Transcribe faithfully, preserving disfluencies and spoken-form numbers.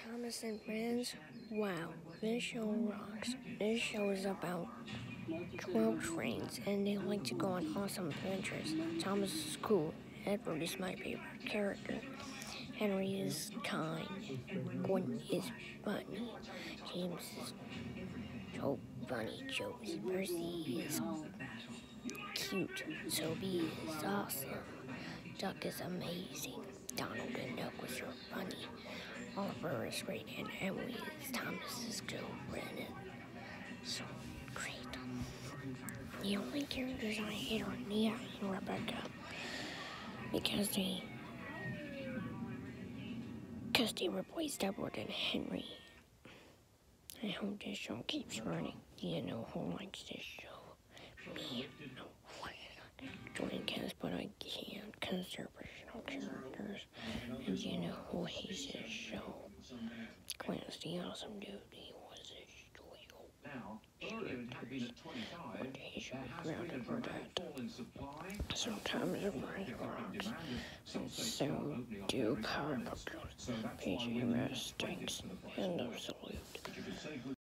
Thomas and Friends. Wow, this show rocks. This show is about twelve friends, and they like to go on awesome adventures. Thomas is cool. Edward is my favorite character. Henry is kind. Gwen is funny. James is so funny. Josie Percy is cute. Toby is awesome. Duck is amazing. Donald and Duck was so funny. Oliver is great, and Emily is Thomas's girlfriend. So great. The only characters I hate are Nia and Rebecca because they because they replaced Edward and Henry. I hope this show keeps running. Do you know who likes this show? Me. No. Join cast, but I can't because they're original characters. And you know who hates this show? Clarence the Awesome Dude. He was this joyful. One day he should be grounded or dead. Sometimes it brings rocks. And so do comic book shows. P J Masks stinks. End of salute.